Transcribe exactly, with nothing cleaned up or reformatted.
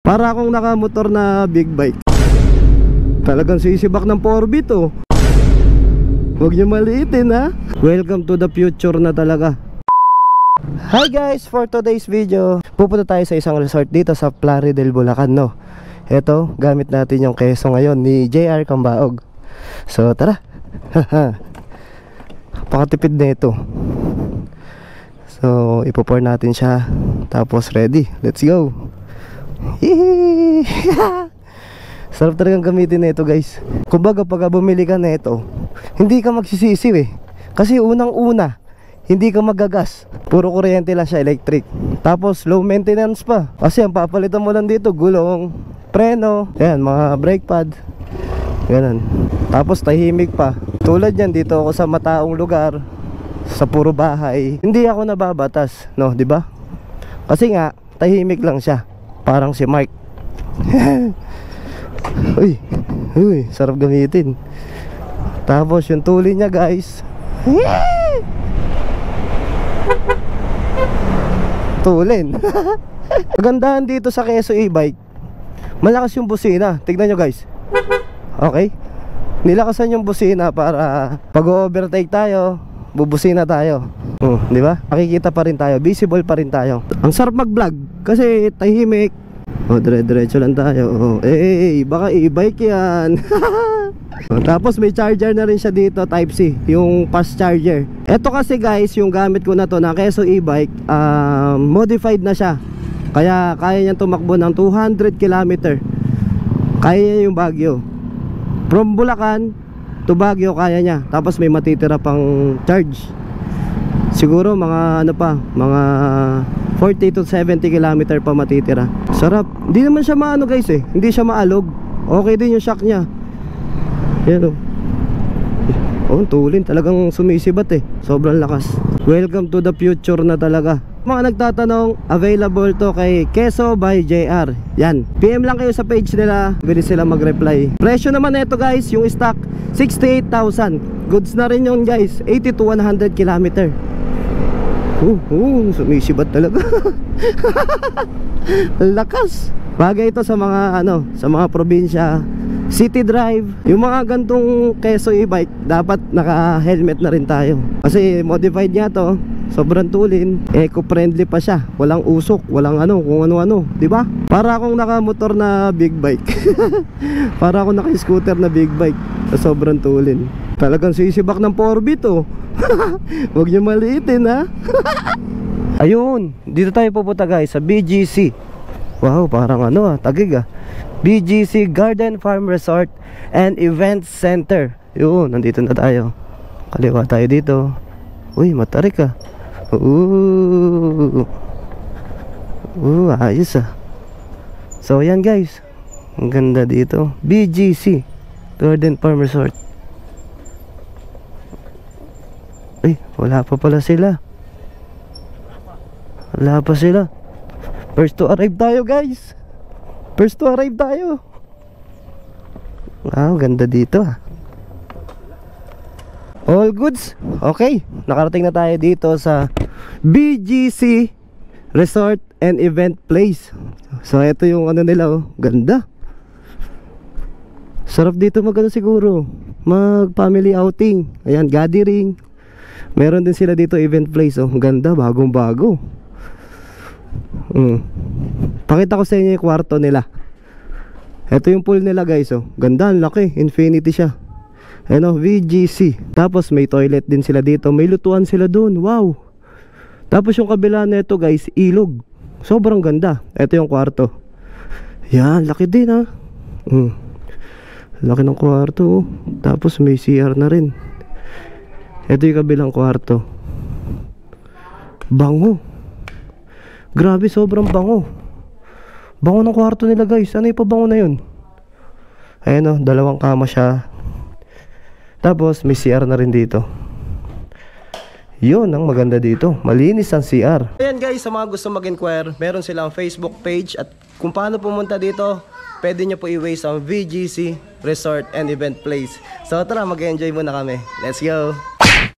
Para akong nakamotor na big bike. Talagang sisibak ng four B to. Huwag niyo maliitin ha. Welcome to the future na talaga. Hi guys, for today's video, pupunta tayo sa isang resort dito sa Plaridel, Bulacan, no. Ito, gamit natin yung keso ngayon ni J R Cambaog. So tara. Pakatipid na ito. So ipo-pour natin siya. Tapos ready, let's go. Sarap talagang gamitin na ito guys. Kumbaga pag bumili ka na ito, hindi ka magsisisi eh. Kasi unang una, hindi ka magagas. Puro kuryente lang siya, electric. Tapos low maintenance pa. Kasi ang papalitan mo lang dito, gulong, preno, ayan, mga brake pad, ganun. Tapos tahimik pa. Tulad yan, dito ako sa mataong lugar, sa puro bahay, hindi ako nababatas, no, di ba? Kasi nga, tahimik lang siya. Parang si Mark. Uy, uy, sarap gamitin. Tapos yung tuli niya guys, tulin. Kagandahan dito sa Quezon e-bike, malakas yung busina. Tignan nyo guys. Okay, nilakasan yung busina para pag overtake tayo, bubusina tayo. Oh, di ba? Makikita pa rin tayo, visible pa rin tayo. Ang sarap mag-vlog kasi tahimik. Oh, dire-diretso lang tayo. Oh, eh, baka e-bike yan. Oh, tapos may charger na rin siya dito, Type C, yung fast charger. Ito kasi guys, yung gamit ko na to na Quezon e-bike, uh, modified na siya. Kaya kaya niyang tumakbo ng two hundred kilometer. Kaya niya yung Baguio. From Bulacan to Baguio kaya niya. Tapos may matitira pang charge. Siguro mga ano pa, mga forty to seventy kilometer pa matitira. Sarap. Hindi naman siya maano guys eh, hindi siya maalog. Okay din yung shock niya. Yan o. Oh, tulin, talagang sumisibat eh. Sobrang lakas. Welcome to the future na talaga. Mga nagtatanong, available to kay Keso by J R. Yan, P M lang kayo sa page nila, pwede sila mag-reply. Presyo naman ito guys, yung stock sixty-eight thousand. Goods na rin yun guys, eighty to one hundred kilometer. Uh, uh, sumisibat talaga. Lakas. Bagay ito sa mga ano, sa mga probinsya, city drive. Yung mga gantong Keso e-bike, dapat naka-helmet na rin tayo. Kasi modified niya to, sobrang tulin, eco-friendly pa siya. Walang usok, walang ano, kung ano-ano, di ba? Para akong nakamotor na big bike. Para akong naka-scooter na big bike. Sobrang tulin. Talagang sisibak ng four B to. Huwag niyo maliitin ha. Ayun, dito tayo pupunta guys sa B G C. Wow, parang ano ah, tagig ah. B G C Garden Farm Resort and Event Center. Yun, nandito na tayo. Kaliwa tayo dito. Uy, matarik ah. Ooh. Ooh, ayos ah. So yan guys, ang ganda dito. B G C Garden Farm Resort. Ay, wala pa pala sila. Wala pa sila. First to arrive tayo guys. First to arrive tayo. Wow, ganda dito ah. All goods. Okay, nakarating na tayo dito sa B G C Resort and Event Place. So ito yung ano nila oh, ganda. Sarap dito magano siguro, mag family outing. Ayan, gathering. Meron din sila dito event place oh, ganda, bagong bago. Hmm. Pakita ko sa inyo yung kwarto nila. Ito yung pool nila guys oh, ganda, ang laki, infinity siya. Ano, V G C. Tapos may toilet din sila dito, may lutuan sila doon. Wow. Tapos yung kabila nito guys, ilog. Sobrang ganda. Ito yung kwarto. Yan, laki din ha. Hmm. Laki ng kwarto oh. Tapos may C R na rin. Ito yung kabilang kwarto. Bango. Grabe, sobrang bango. Bango ng kwarto nila guys. Ano yung pabango na yun? Ayan o, dalawang kama siya. Tapos may C R na rin dito. Yun ang maganda dito, malinis ang C R. Ayan guys, sa mga gusto mag-inquire, meron silang Facebook page. At kung paano pumunta dito, pwede nyo po i-waste ang V G C Resort and Event Place. So tara, mag-enjoy muna kami. Let's go!